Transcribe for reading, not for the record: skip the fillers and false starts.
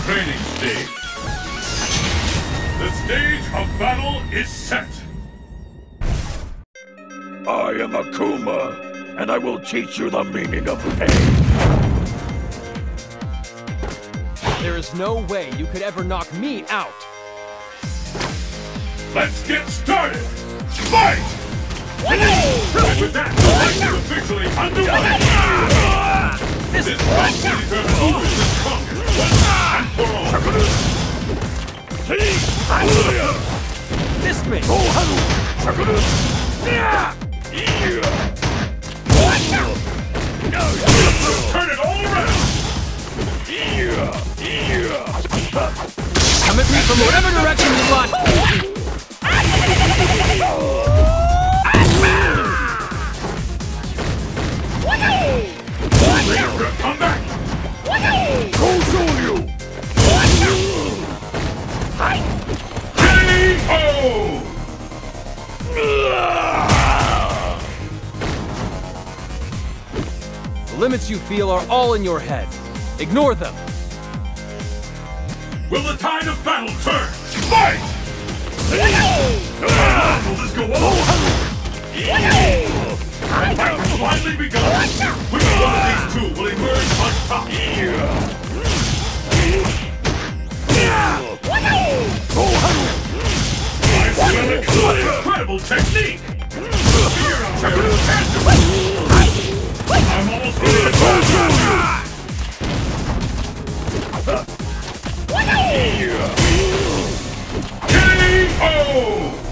training stage. The stage of battle is set. I am Akuma, and I will teach you the meaning of pain. There is no way you could ever knock me out. Let's get started! Fight! And with that, the fight is officially underway! This fight will determine who is the strongest once and for all! Missed me! Turn it all around! Come at me from whatever direction you want! Come back! Go you! K.O. The limits you feel are all in your head. Ignore them. Will the tide of battle turn? Fight! Will this go on? The fight has finally begun. Which one of these two will emerge on top? I smell incredible technique! Here, I'm almost ready to go! K.O.